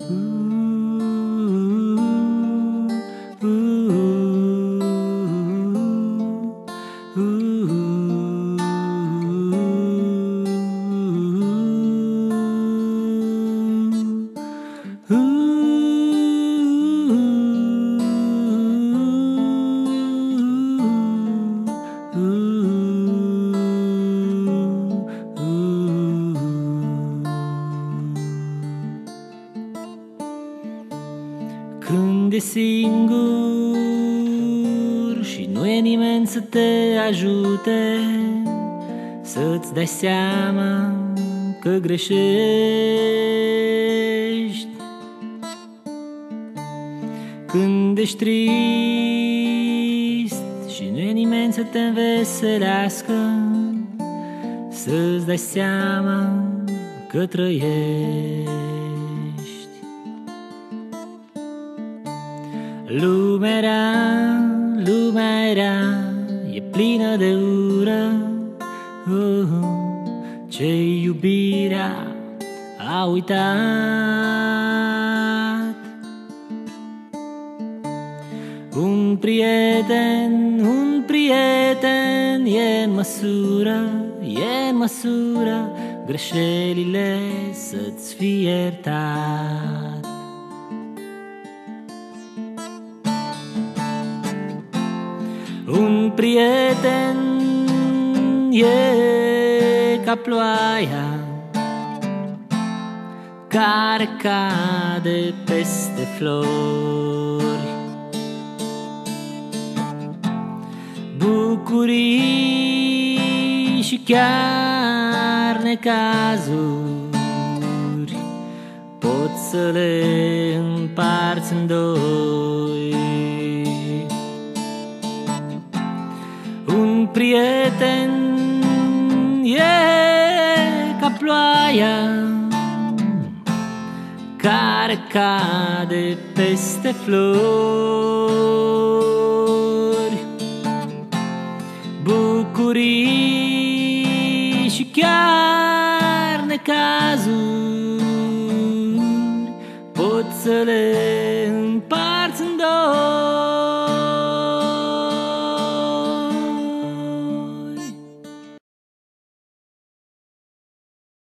Când e singur și nu e nimeni să te ajute, să-ți dai seama că greșești. Când ești trist și nu e nimeni să te înveselească, să-ți dai seama că trăiești. Lumea era, e plină de ură, ce iubirea a uitat. Un prieten e în măsură greșelile să-ți fie iertat. Un prieten e ca ploaia care cade peste flori, bucurii și chiar necazuri poți să le împarți în doi. Un prieten e ca ploaia care cade peste flori, bucurii și chiar necazuri poți să le împarți